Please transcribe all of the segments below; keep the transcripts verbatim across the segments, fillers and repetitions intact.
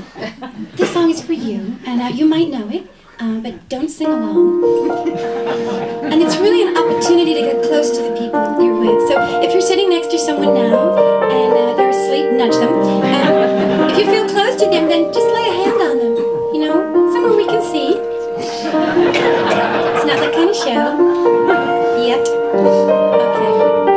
This song is for you, and uh, you might know it, uh, but don't sing along. And it's really an opportunity to get close to the people you're with. So if you're sitting next to someone now, and uh, they're asleep, nudge them. And if you feel close to them, then just lay a hand on them. You know, somewhere we can see. It's not that kind of show. Yet. Okay.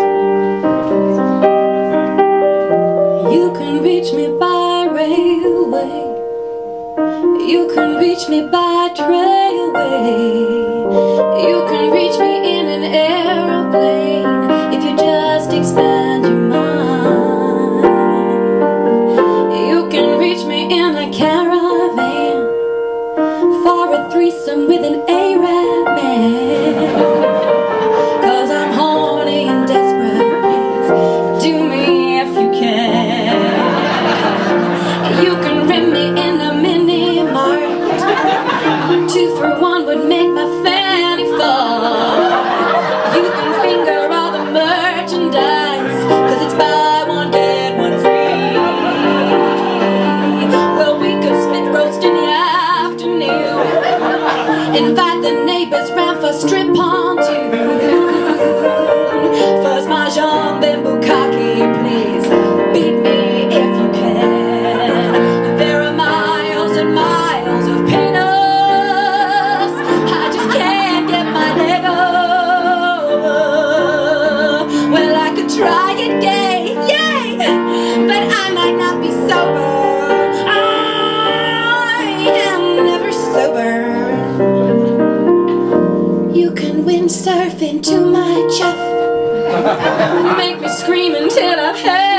You can reach me by railway. You can reach me by trailway. You can reach me in an aeroplane if you just expand your mind. You can reach me in a caravan for a threesome with an Arab man. Cause I'm horny and desperate, please do me if you can. You can rent me in a mini mart. Two for one would make my fanny fall. You can finger all the merchandise, cause it's buy one get one free. Well, we could spit roast in the afternoon, invite the neighbors round for strip pontoon. First mahjong, then bukkake, please beat me if you can. There are miles and miles of peanuts, I just can't get my leg over. Well, I could try it gay, yay, but I might not be sober. I am never sober. You can windsurf into my chuff, make me scream until I've had